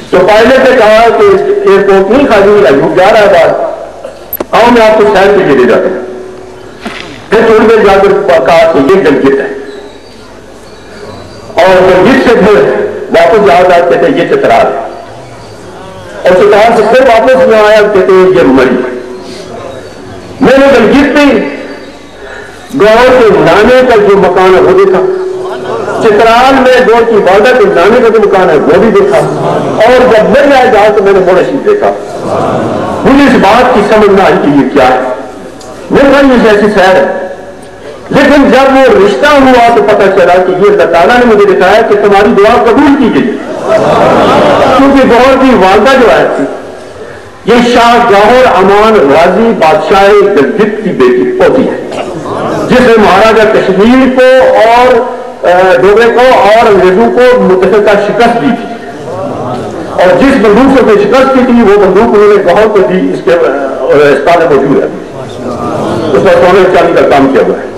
تو پائلٹ نے کہا کہ ایئرپورٹ نہیں خالی ایوب جا رہا ہے بات، آؤ میں آپ کو سیر کے لیے لے جاتا ہوں۔ پھر تھوڑی دیر جا کر کہا کہ یہ گلگت ہے، اور گلگت سے پھر واپس یاد آتے تھے یہ چترال ہے، اور چترال سے پھر واپس میں آیا کہتے ہیں یہ مری۔ میں نے گلگت میں گاؤں کے نانے کا جو مکان ہے وہ دیکھا، چترال میں گاؤں کی والدہ کے نانے کا جو مکان ہے وہ بھی دیکھا، اور جب میں آیا جہاں تو میں نے بڑا شیف دیکھا۔ مجھے اس بات کی سمجھ نہ آئی کہ یہ کیا ہے، میرے بھائی یہ ایسی سیر ہے، لیکن جب وہ رشتہ ہوا تو پتہ چلا کہ یہ اللہ تعالیٰ نے مجھے دکھایا کہ تمہاری دعا قبول کی گئی، کیونکہ گاؤں کی والدہ جو آئی تھی یہ شاہ جوہر امان غازی بادشاہ گلگت کی بیٹی ہوتی ہے، جس نے مہاراجا کشمیر کو اور ڈوبے کو اور انگریزوں کو متفقہ شکست دی تھی، اور جس بندوق سے شکست کی تھی وہ بندوق انہوں نے گاؤں کو دی، اس کے استاد موجود ہے، اس پر سونے چاندی کا کام کیا ہوا ہے۔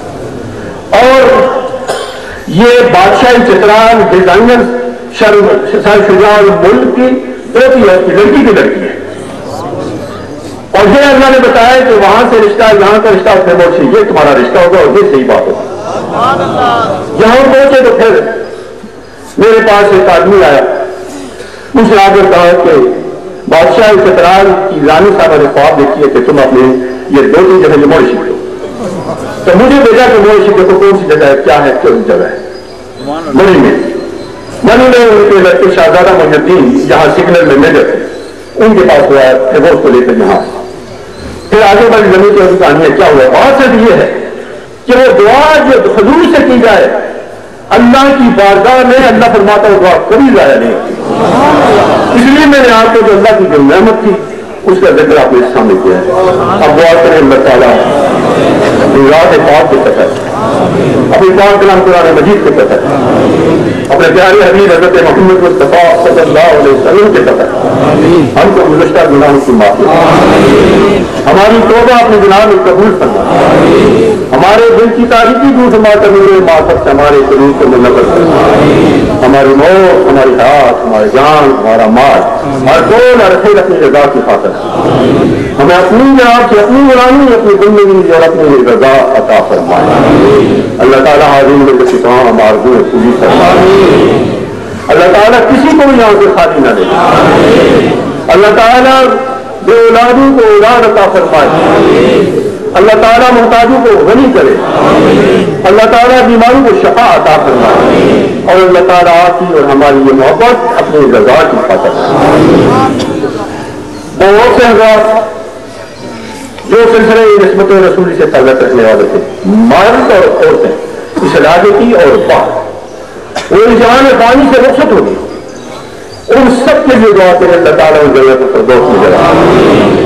اور یہ بادشاہی چترال ڈیزائنر سر شجاع الملک کی دوتی ہے، لڑکی کی لڑکی ہے، اور یہ اللہ نے بتایا کہ وہاں سے رشتہ یہاں کا رشتہ پھر موچی یہ تمہارا رشتہ ہوگا، اور یہ صحیح بات ہوگا۔ یہاں پہنچے تو پھر میرے پاس ایک آدمی آیا، مجھ سے آگے کہا کہ بادشاہ چترال کی رانی صاحبہ نے خواب دیکھی ہے کہ تم اپنے یہ دو تین جگہ موڑ سیکھ لو، تو مجھے بھیجا کہ موڑ سیکھ کو کون سی جگہ ہے، کیا ہے، کون جگہ ہے۔ منی میں ان کے لڑکے شہزادہ محی الدین یہاں سگنل میں میجر تھے، ان کے پاس ہوا ہے، پھر وہ اس کو لے کر یہاں پھر آگے بڑی زمین کی کہانی ہے کیا ہوا۔ بات صرف یہ ہے کہ وہ دعا جو حضور سے کی جائے اللہ کی بارگاہ میں، اللہ فرماتا ہے دعا کبھی ضائع نہیں ہوتی۔ اس لیے میں نے آپ کو جو اللہ کی جو نعمت تھی اس کا ذکر آپ نے سامنے کیا ہے۔ اب دعا کریں اللہ تعالیٰ رات پاک کے تحت، اپنی پاک کلام قرآن مجید کے تحت، اپنے پیارے حبیب حضرت محمد مصطفیٰ صلی اللہ علیہ وسلم کے تحت ہم کو گزشتہ گناہوں کی معافی، ہماری توبہ اپنے گناہ میں قبول فرما، ہمارے دل کی تاریکی دور فرما کر میرے معرفت سے ہمارے قلوب کو منور فرما، ہماری موت، ہماری حیات، ہماری جان، ہمارا مال، ہر کون ہر خیر اپنی رضا کی خاطر ہمیں اپنی جناب سے اپنی غلامی، اپنی زندگی اور اپنی رضا عطا فرمائے۔ اللہ تعالیٰ حاضرین میں کسی کام آرزویں پوری فرمائے، اللہ تعالیٰ کسی کو بھی یہاں سے خالی نہ دے، اللہ تعالیٰ بے اولادوں کو اولاد عطا فرمائے، اللہ تعالیٰ محتاجوں کو غنی کرے، اللہ تعالیٰ بیماروں کو شفا عطا فرمائے، اور اللہ تعالیٰ آپ کی اور ہماری یہ محبت اپنی رضا کی خاطر۔ بہت سے حضرات جو سلسلے نسبت رسولی سے تعلق رکھنے والے تھے، مرد اور عورتیں، اس علاقے کی اور باہر، وہ جہان پانی سے رخصت ہو گئی، ان سب کے لیے دعا کریں اللہ تعالیٰ ان جگہ کو فردوس میں جگہ۔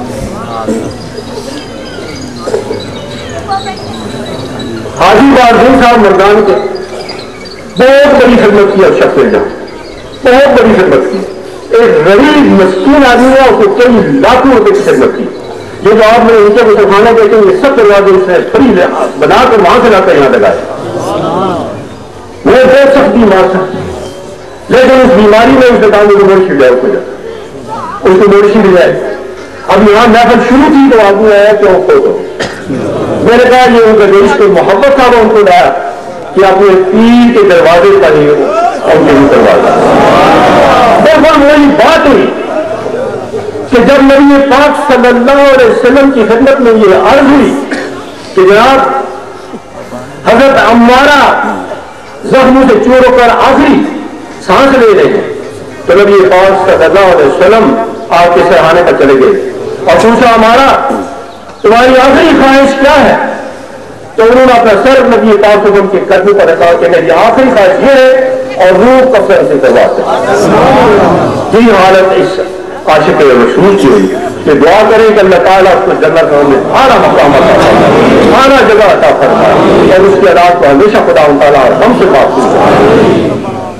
حاجی بازدین صاحب مردان کے بہت بڑی خدمت کی، اور شخص جہاں بہت بڑی خدمت کی، ایک غریب مسکین آدمی ہے، اس کو کئی لاکھوں روپے کی خدمت کی۔ یہ جو آپ نے ان کے مسلمانوں کہتے ہیں یہ سب دروازے اس نے فری بنا کر وہاں سے لا کر یہاں لگائے۔ وہ بہت سخت بیمار تھا، لیکن اس بیماری میں اس دکان میں موڑ چھڑ جائے، اس کو موڑ چھڑ جائے۔ اب یہاں محفل شروع تھی تو آدمی آیا کہ وہ فوت ہو، میں نے کہا یہ ان کا جو اس کو محبت تھا وہ ان کو لایا کہ اپنے پیر کے دروازے پر ہی ان کے دروازہ بالکل وہی بات ہوئی کہ جب نبی پاک صلی اللہ علیہ وسلم کی خدمت میں یہ عرض ہوئی کہ جناب حضرت عمارہ زخموں سے چور ہو کر آخری سانس لے رہے ہیں، تو نبی پاک صلی اللہ علیہ وسلم آپ کے سہانے پر چلے گئے اور پوچھا عمارہ تمہاری آخری خواہش کیا ہے؟ تو انہوں نے اپنا سر نبی پاک صلی اللہ علیہ وسلم کے قدموں پر رکھا کہ میری آخری خواہش یہ ہے، اور روح کفن سے کرواتے ہیں۔ یہ حالت اس عاشق رسول کی ہوئی کہ دعا کریں کہ اللہ تعالیٰ اس کو جنت میں اعلیٰ مقام عطا فرمائے، اعلیٰ جگہ عطا فرمائے، اور اس کے رات کو ہمیشہ خدا تعالیٰ ہم سے محفوظ کرے۔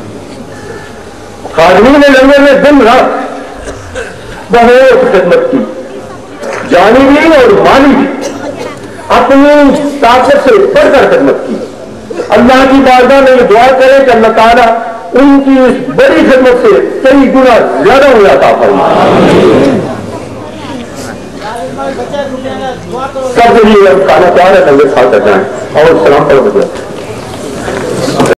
خادمین لنگر نے دن رات بہت خدمت کی، جانی بھی اور مالی بھی، اپنی طاقت سے بڑھ کر خدمت کی۔ اللہ کی بارگاہ میں یہ دعا کرے کہ اللہ تعالیٰ उनकी इस बड़ी खिदमत से कई गुना ज्यादा उन्हें अता फरमाए। सबके लिए खाना तैयार है, लंगर खा कर जाएं और सलाम पढ़